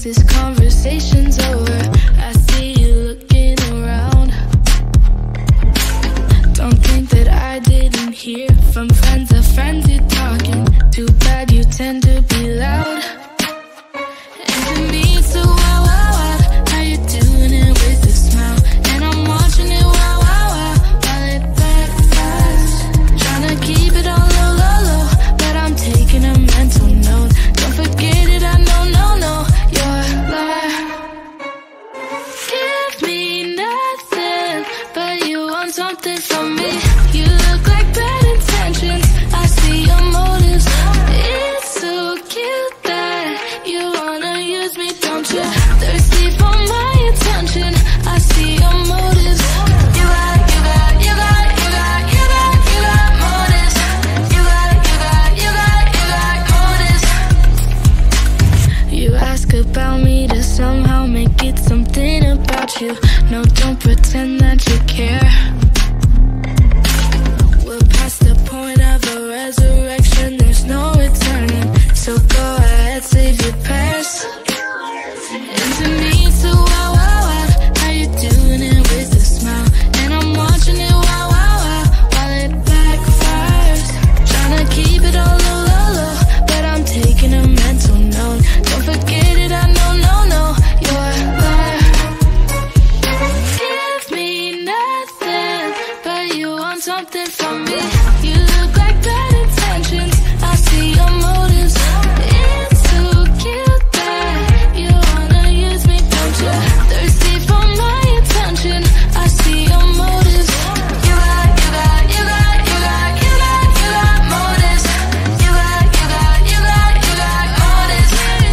This conversation's over. I see you looking around. Don't think that I didn't hear from friends of friends you're talking. Too bad you tend to be loud. And to me it's so wow, wow, wow. How you doing it with a smile? And I'm watching it wow, wow, wow, while it backfires. Trying to keep it on low, low, low, but I'm taking a mental note. Don't forget it, I know, no, no, you're a liar. Give me nothing, but you want something from me. You look like bad intentions, I see your motives. It's so cute that you wanna use me, don't you? Thirsty for my attention, I see your motives. You got motives. You got motives. You ask about me to somehow make it something about you. No, don't pretend that you care. We're past the point of a resurrection, there's no returning. So go ahead, save your prayers. And to me it's so wow, wow, wow. How you doing it with a smile? And I'm watching it wow, wow, wow, while it backfires. Trying to keep it all low, low, low, but I'm taking a mental note. Don't forget it, I know, no, no, you're a liar. Give me nothing, but you want something from me. You look like bad intentions, I see your motives. It's so cute that you wanna use me, don't you? Thirsty for my attention, I see your motives. You got motives. You got motives. You got motives.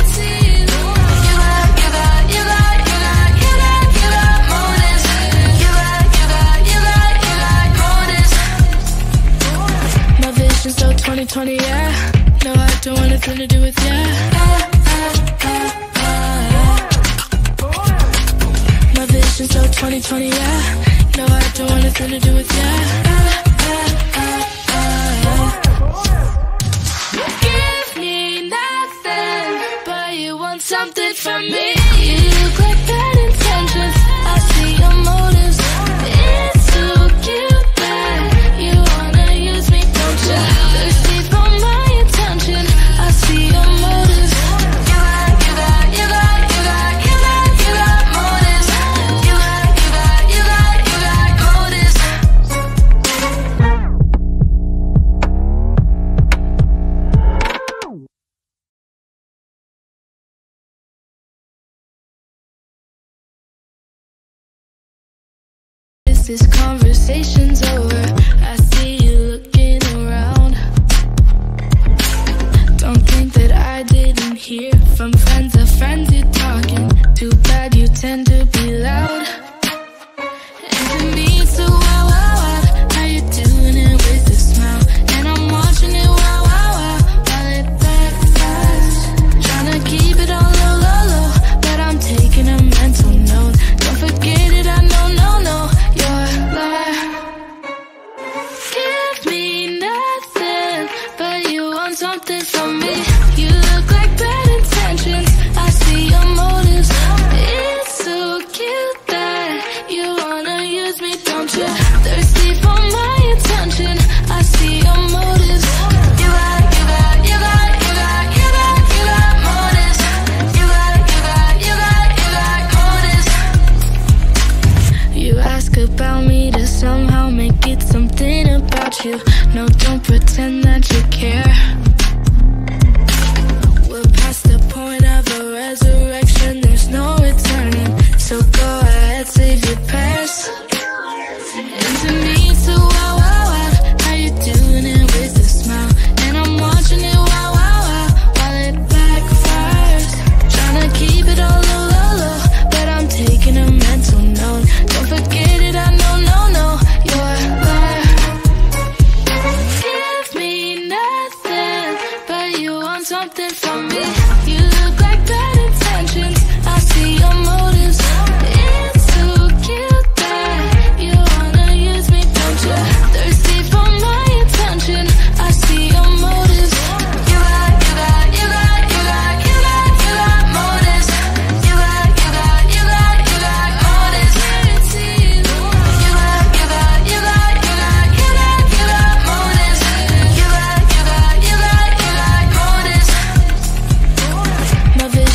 My vision's so 2020, yeah. No, I don't want anything to do with ya. My vision's so 2020, yeah. No, I don't want anything to do with ya. Give me nothing, but you want something from me. You look like bad intentions, I see your motives. It's so cute that you wanna use me, don't you? Thirsty for my attention, I see your motives. You got motives. You got motives. This conversation's over. I see you looking around. Don't think that I didn't hear from friends of friends you're talking. Too bad you tend to be loud. And to me it's so wow, wow, wow. How you doing it with a smile? And I'm watching it wow, wow, wow, while it backfires. Trying to keep it on low, low, low, but I'm taking a mental note. Don't forget it, I know, no, no, you're a liar. Give me nothing, but you want something from me. You look like bad intentions, I see your motives. It's so cute that you wanna use me, don't you? Thirsty for my attention, I see your motives. You got motives. You got motives. You ask about me to somehow make it something about you. No, don't pretend that you care. We're past the point of a resurrection, there's no returning. So go ahead, save your prayers. And to me it's so wow, wow, wow. How you doing it with a smile? And I'm watching it wow, wow, wow, while it backfires. Trying to keep it all low, low, low, but I'm taking a mental note. Don't forget it, I know, no, no, you're a liar. Give me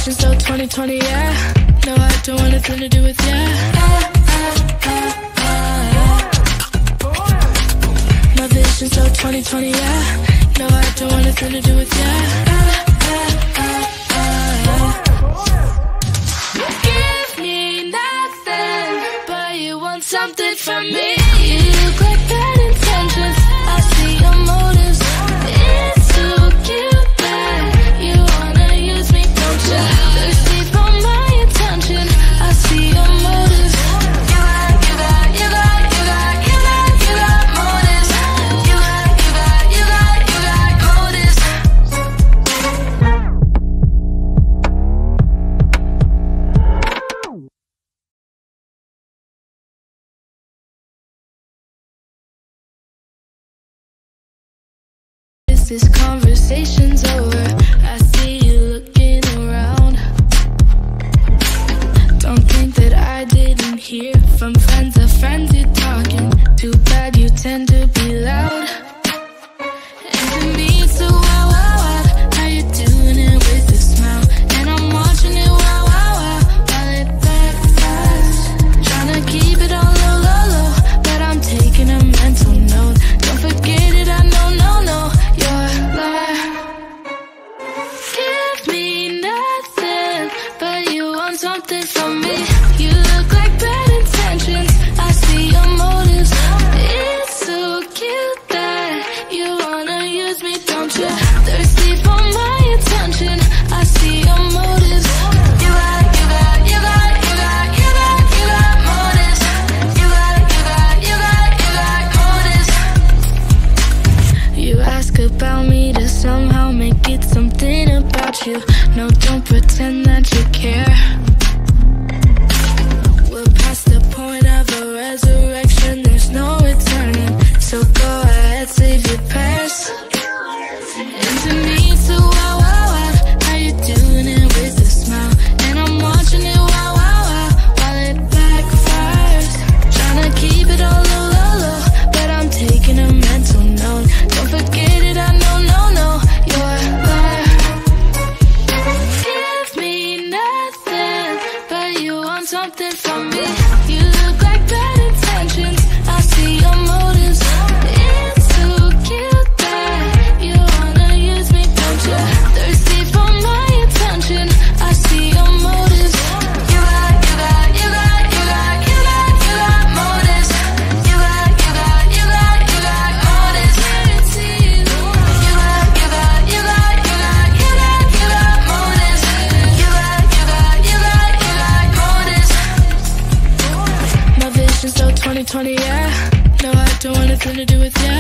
vision so 2020, yeah. No, I don't want anything to do with ya. My vision so 2020, yeah. No, I don't want anything to do with ya. Give me nothing, but you want something from me. You look like bad intentions, I see your motives. It's so cute that you wanna use me, don't you? Thirsty for my attention, I see your motives. You got motives. You got motives. This conversation's over, I see you looking around. Don't think that I didn't hear from friends of friends you're talking. Too bad you tend to be loud. And to me it's so wow, wow, wow. How you doing it with a smile? And I'm watching it wow, wow, wow, while it backfires. Trying to keep it on low, low, low, but I'm taking a mental note. Don't forget it, I know, no, no. Give me nothing, but you want something from me. You look like bad intentions, I see your motives. It's so cute that you wanna use me, don't you? Thirsty for my attention, I see your motives. You got motives. You got motives. You ask about me to somehow make it something about you. No, don't pretend that you care. We're past the point of a resurrection, there's no returning. So go ahead, save your prayers. And to me it's so wow, wow, wow. How you doing it with a smile? And I'm watching it wow, wow, wow, while it backfires. Trying to keep it all low, low, low, but I'm taking a mental note. Don't forget it, I know, no, no, you're a liar. Give me nothing, but you want something from me. You look like bad intentions, I see your motives. It's so cute that you wanna use me, don't you? Thirsty for my attention, I see your motives. You got motives. You got motives. My vision so 2020, yeah. No, I don't want anything to do with ya.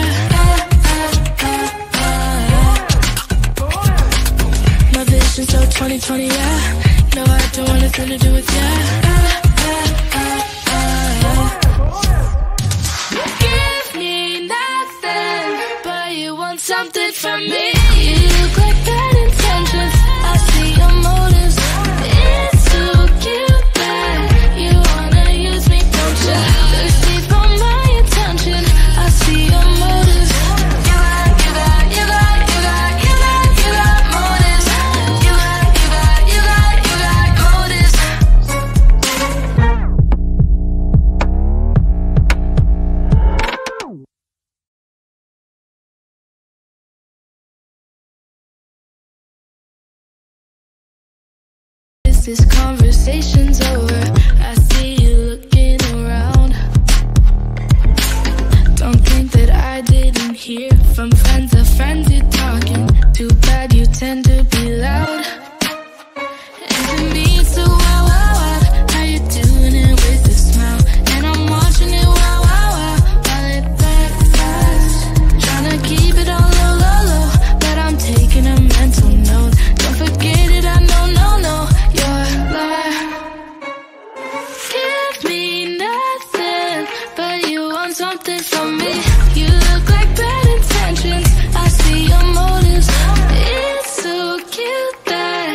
My vision so 2020, yeah. No, I don't want anything to do with ya. Give me nothing, but you want something from me. You look like bad intentions, I see your motives. It's so cute that you wanna use me, don't you? Thirsty for my attention, I see your motives. You got motives. You got motives. This conversation's over, I see you looking around. Don't think that I didn't hear from friends of friends you're talking. Too bad you tend to be loud. And to me it's so wow, wow, wow. How you doing it with a smile? And I'm watching it wow, wow, wow, while it backfires. Trying to keep it on low, low, low, but I'm taking a mental note. Don't forget it, I know, no, no, you're a liar. Give me nothing, but you want something from me. You look like bad intentions, I see your motives. It's so cute that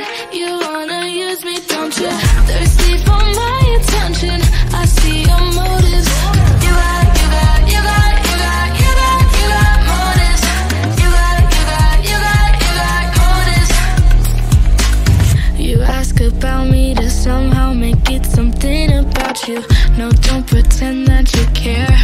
about me to somehow make it something about you. No, don't pretend that you care.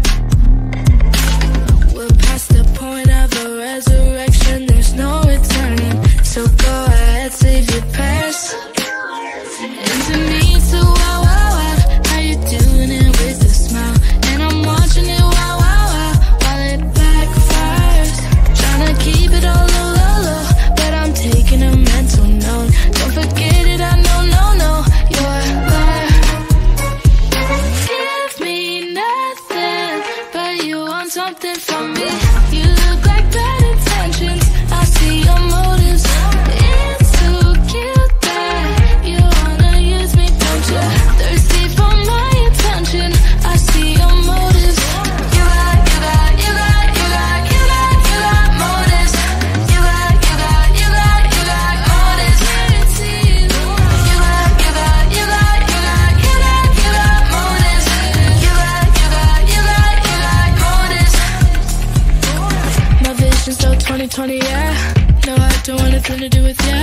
We're past the point of a resurrection, there's no returning. So go ahead, save your prayers. And to me, so wow, wow, wow, how you doing it with a smile? And I'm watching it, wow, wow, wow, while it backfires. Trying to keep it all low, low, low, but I'm taking a mental note. Don't forget it, I know, no, no, you're a liar. Give me nothing, but you want something from me. You look like bad intentions, I see your motives. It's so cute that you wanna use me, don't you? Thirsty for my attention, I see your motives. You got motives. You got motives. You got motives. You got motives. My vision's so 2020, yeah. No, I don't want nothing to do with ya.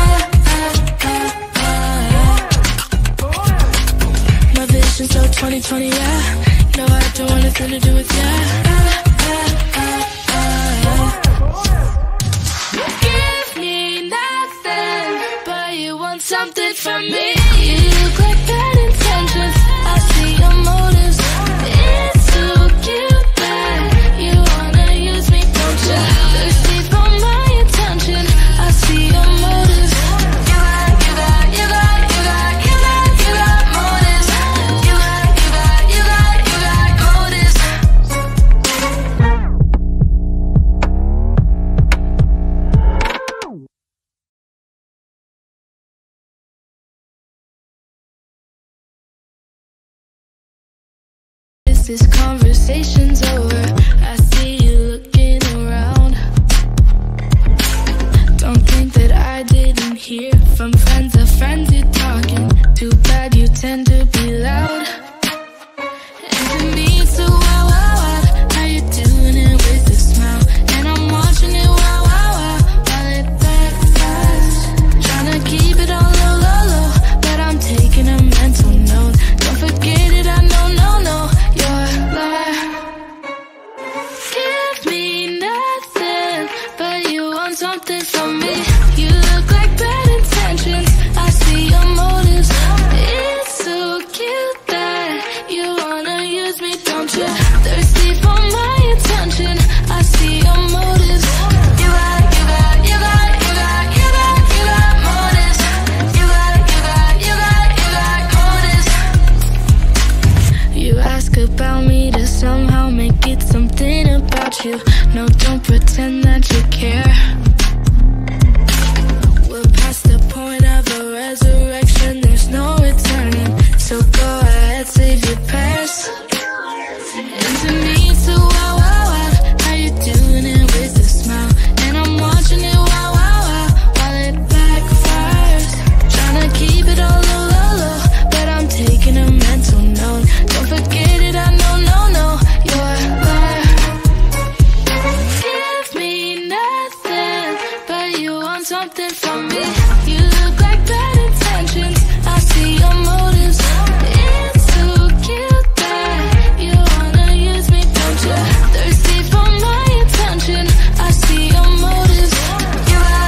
My vision's so 2020, yeah. No, I don't want nothing to do with ya. Give me nothing, but you want something from me. You look like bad intentions, I see your motives. It's so cute that you wanna use me, don't you? Thirsty for my attention, I see your motives. You got motives. You got motives. This conversation's over, I see you looking around. Don't think that I didn't hear from friends of friends you're talking. Too bad you tend to be loud. And to me it's so wow, wow, wow, how you doing it with a smile? And I'm watching it, wow, wow, wow, while it backfires. Trying to keep it all low, low, low, but I'm taking a mental note. Don't forget it, I know, no, no, you're a liar. Give me nothing, but you want something from me. You look like bad intentions, I see your motives. It's so cute that you wanna use me, don't you? Thirsty for my attention, I see your motives. You got motives. You got motives. You ask about me to somehow make it something about you. No, don't pretend that you care. We're past the point of a resurrection, there's no returning. So go ahead, save your prayers. And to me it's so wow, wow, wow, how you doing it with a smile? And I'm watching it, wow, wow, wow, while it backfires. Trying to keep it all low, low, low, but I'm taking a mental note. Don't forget it, I know, no, no, you're a liar. Give me nothing, but you want something from me. You look like bad intentions, I see your motives. It's so cute that you wanna use me, don't you? Thirsty for my attention, I see your motives. You got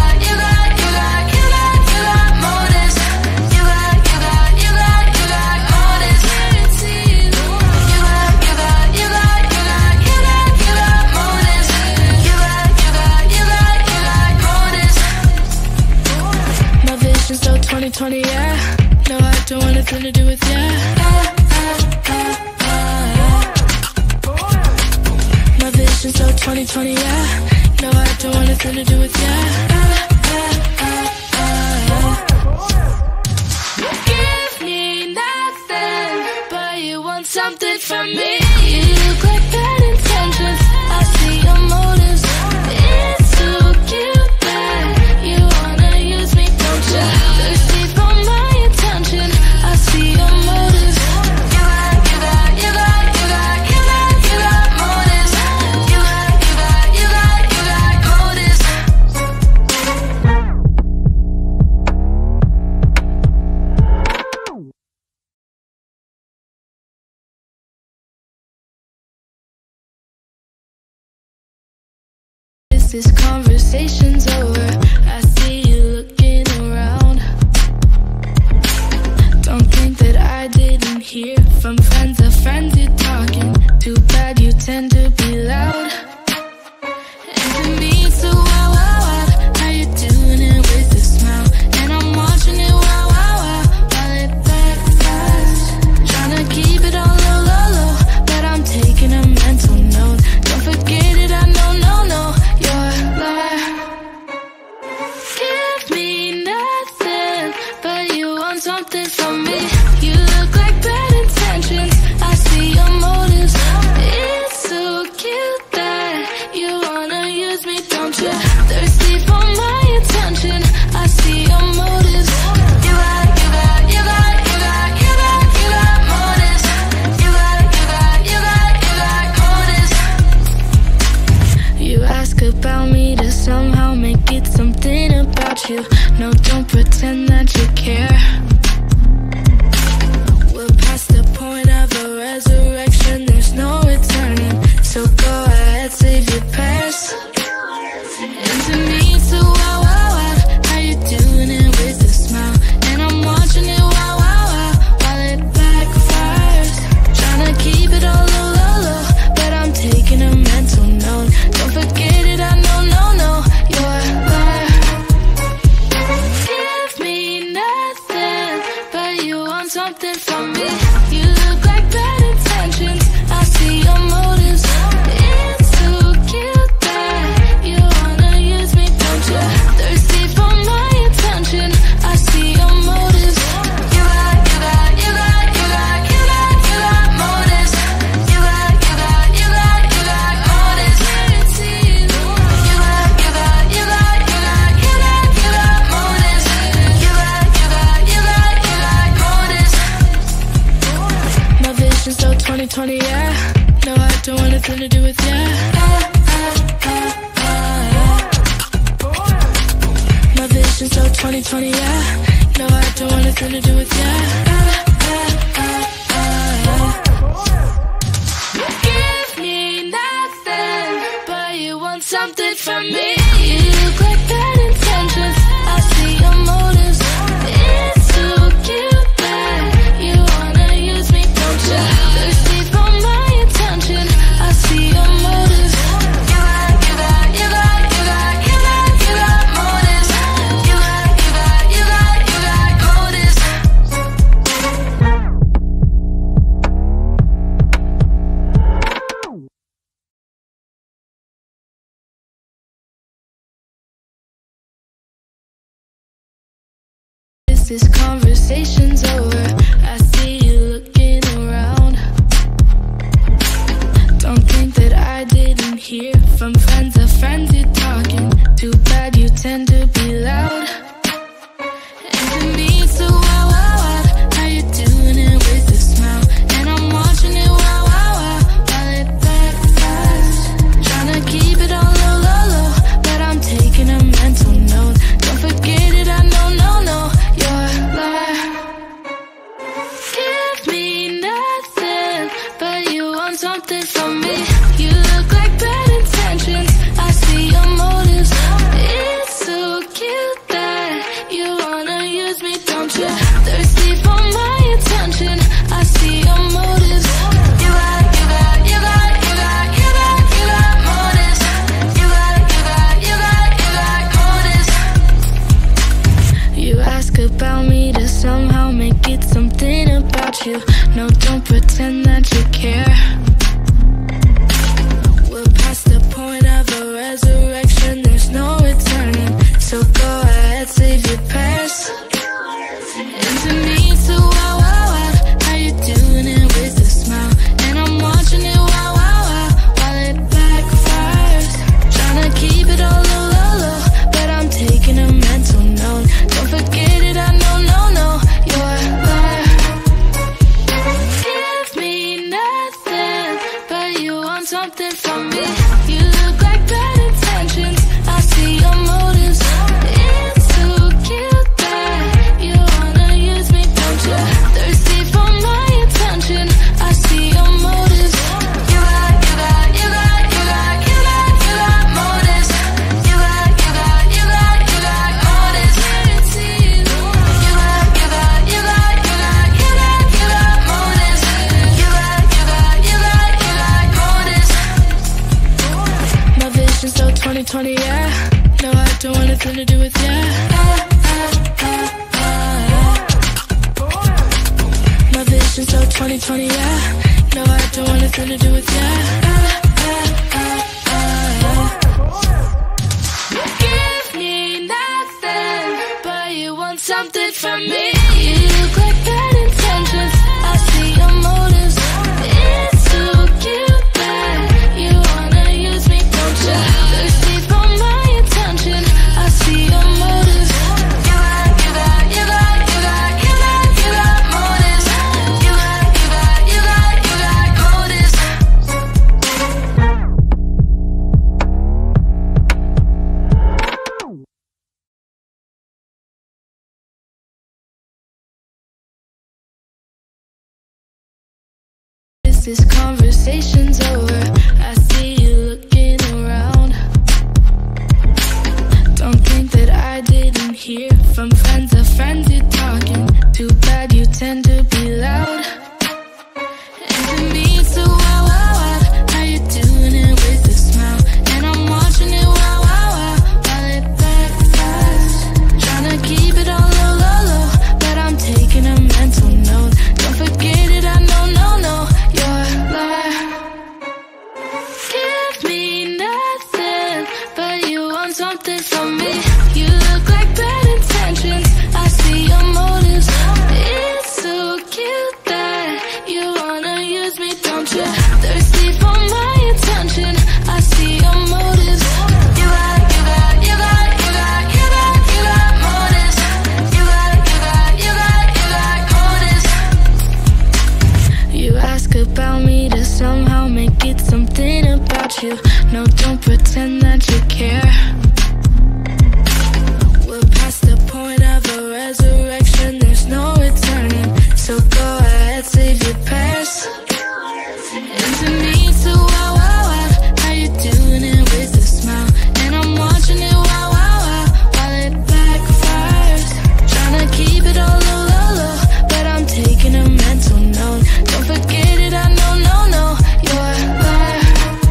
motives. You got motives. You got motives. My vision's so 2020, yeah. No, I don't want nothing to do with ya. My vision's so 2020, yeah. No, I don't want nothing to do with ya. Give me nothing, but you want something from me. You look like bad intentions, I see your motives. It's so cute that you wanna use me, don't you? Thirsty for my attention, I see your motives. You got motives. You got motives. This conversation's over. I see you looking around. Don't think that I didn't hear from friends of friends you're talking. Too bad you tend to be loud. And to me it's a wow, wow, wow. How you doing it with a smile? And I'm watching it, wow, wow, wow, while it backfires. Trying to keep it on low, low, low, but I'm taking a mental note. Don't forget it, I know, no, no, you're a liar. Give me nothing, but you want something from me. You look like bad intentions, I see your motives. It's so cute that you wanna use me, don't you? Thirsty for my attention, I see your motives. You got motives. You got motives. You ask about me to somehow make it something about you. No, don't pretend that you care. We're past the point of a resurrection, there's no returning. So go ahead, save your prayers. And to me it's a wow, wow, wow. How you doing it with a smile? And I'm watching it, wow, wow, wow, while it backfires. Trying to keep it all low, low, low, but I'm taking a mental note. Don't forget it, I know, no, no, you're a liar. Give me nothing, but you want something from me. You look like bad intentions, I see your motives. It's so cute that you wanna use me, don't you? Thirsty for my attention, I see your motives. You got motives. You got motives. You got motives. My vision's so 2020, yeah. No, I don't want anything to do with yeah. My vision's so 2020, yeah. No, I don't want anything to do with yeah. Give me nothing, but you want something from me. You look like bad intentions, I see your motives. It's so cute that you wanna use me, don't you? Thirsty for my attention, I see your motives. You got motives. You got motives. This conversation's over. I see you looking around. Don't think that I didn't hear from friends of friends you're talking. Too bad you tend to be loud. And to me it's a wow, wow, wow. How you doing it with a smile? And I'm watching it, wow, wow, wow, while it backfires. Trying to keep it on low, low, low, but I'm taking a mental note. Don't forget it, I know, no, no, you're a liar. Give me nothing, but you want something from me. You look like bad intentions, I see your motives. It's so cute that you wanna use me, don't you? Thirsty for my attention, I see your motives. You got motives. You got motives. You ask about me to somehow make it something about you. No, don't pretend that you care. We're past the point of a resurrection, there's no returning. So go ahead, save your prayers. And to me it's a wow, wow, wow. How you doing it with a smile? And I'm watching it, wow, wow, wow, while it backfires. Trying to keep it all low, low, low, but I'm taking a mental note. Don't forget it, I know, no, no, you're a liar. Give me nothing. 2020, yeah. No, I don't want nothing to do with ya. Give me nothing, but you want something from me. You look like bad intentions, I see your motives. It's so cute that you wanna use me, don't you? Thirsty for my attention, I see your motives. You got motives. You got motives. This conversation's over, I see you looking around. Don't think that I didn't hear from friends of friends you're talking. Too bad you tend to be loud. And to me it's so wow, wow, wow. How you doing it with a smile? And I'm watching it wow, wow, wow, while it backfires. Tryna keep it all low, low, low, but I'm taking a mental note. Don't forget it, I know, no, no. Something from me. You look like bad intentions, I see your motives. It's so cute that you wanna use me, don't you? Thirsty for my attention, I see your motives. You got motives. You got motives. You ask about me to somehow make it something about you. No, don't pretend that you care. The point of a resurrection, there's no returning. So go ahead, save your prayers. And to me it's a wow, wow, wow. How you doing it with a smile? And I'm watching it wow, wow, wow, while it backfires. Tryna keep it all low, low, low, but I'm taking a mental note. Don't forget it, I know, no, no, you're a liar.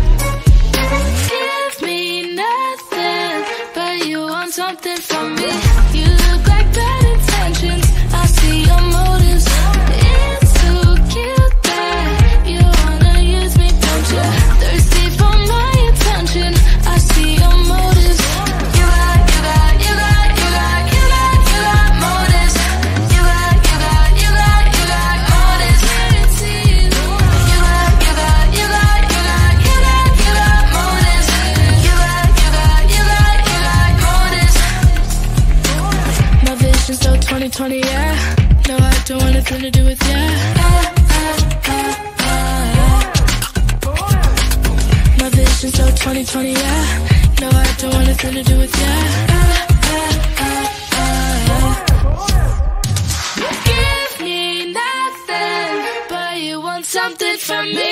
Give me nothing, but you want something from me. You look like bad intentions, I see your motives. It's so cute that you wanna use me, don't you? Thirsty for my attention, I see your motives. You got motives. You got motives. You got motives. My vision's so 2020, yeah. No, I don't want nothing to do with ya. My vision's so 2020, yeah. No, I don't want nothing to do with ya. Give me nothing, but you want something from me.